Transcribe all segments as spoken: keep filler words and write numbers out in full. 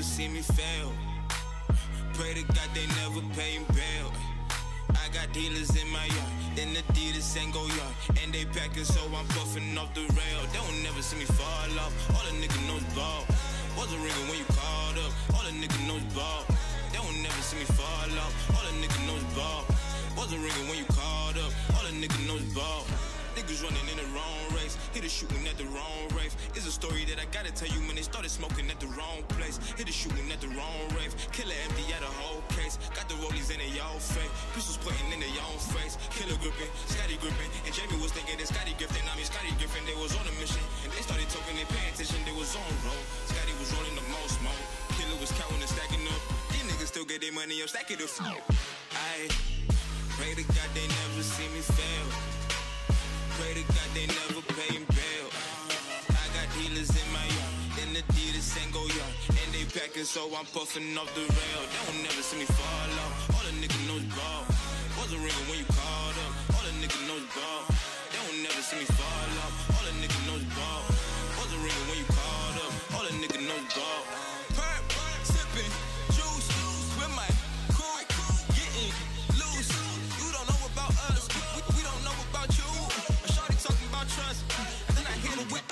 see me fail. Pray to God they never pay bail. I got dealers in my yard, then Adidas ain't go yard, and they packing so I'm puffing off the rail. They won't never see me fall off. All the nigga knows ball. Wasn't ringing when you called up. All the nigga knows ball. They won't never see me fall off. All the nigga knows ball. Wasn't ringing when you called up. All the nigga knows ball. Niggas running in the wrong race, hit a shooting at the wrong rave. It's a story that I gotta tell you when they started smoking at the wrong place. Hit a shooting at the wrong rave, killer empty out a whole case. Got the rollies in their y'all face, pistols pointing in their own face. Killer gripping, Scotty gripping, and Jamie was thinking that Scotty Griffin. I mean Scotty Griffin, they was on a mission, and they started talking, they paying attention, they was on roll. Scotty was rolling the most smoke, killer was counting and stacking up. These niggas still get their money up, stack it up. I pray to God they never see me fail. Pray to God they never pay bail. I got dealers in my yard, then Adidas ain't go yard, and they packing so I'm puffing off the rail. They won't never see me fall off. All the nigga knows ball. Wasn't ringing when you called up. All the nigga knows ball. They won't never see me fall off. All the nigga knows ball. Wasn't ringing when you called up. All the nigga knows ball. Perp, sipping juice with my crew, getting loose. You don't know about us, we, we don't know about you. Talking about trust, and then I hit a whip.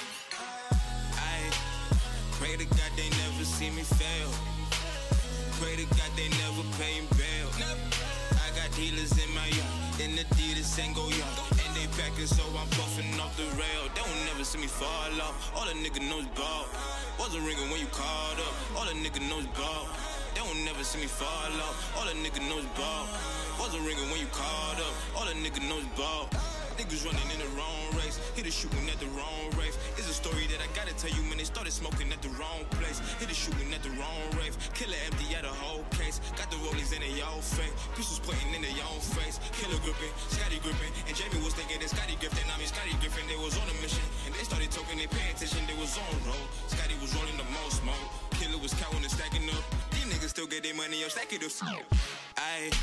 I pray to God they never see me fail. Pray to God they never pay bail. I got dealers in my yard, then Adidas ain't go yard, and they packing so I'm puffing off the rail. They won't never see me fall off. All the nigga knows ball. Wasn't ringing when you called up. All the nigga knows ball. They won't never see me fall off. All the nigga knows ball. Wasn't ringing when you called up. All the nigga knows ball. Niggas running in the wrong race, hit a shooting at the wrong rave. It's a story that I gotta tell you when they started smoking at the wrong place. Hit a shooting at the wrong rave, killer empty out a whole case. Got the rollies in their y'all face, pistols pointing in their own face. Killer gripping, Scotty gripping, and Jamie was thinking that Scotty Griffin. I mean Scotty Griffin, they was on a mission, and they started talking, they paying attention, they was on roll. Scotty was rolling the most smoke, killer was counting and stacking up. These niggas still get their money up, stack it up. I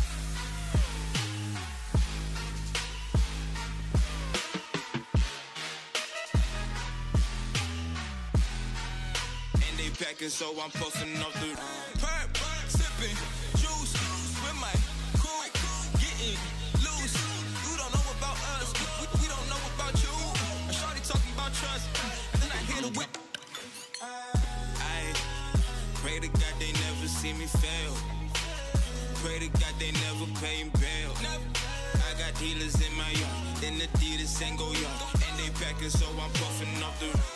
packing so I'm puffing off the perp, sipping juice with my crew, getting loose. You don't know about us, we, we don't know about you. I started talking about trust, and then I hit a whip. I pray to God they never see me fail. Pray to God they never pay bail. I got dealers in my yard, then Adidas ain't go yard, and they packing so I'm puffing off the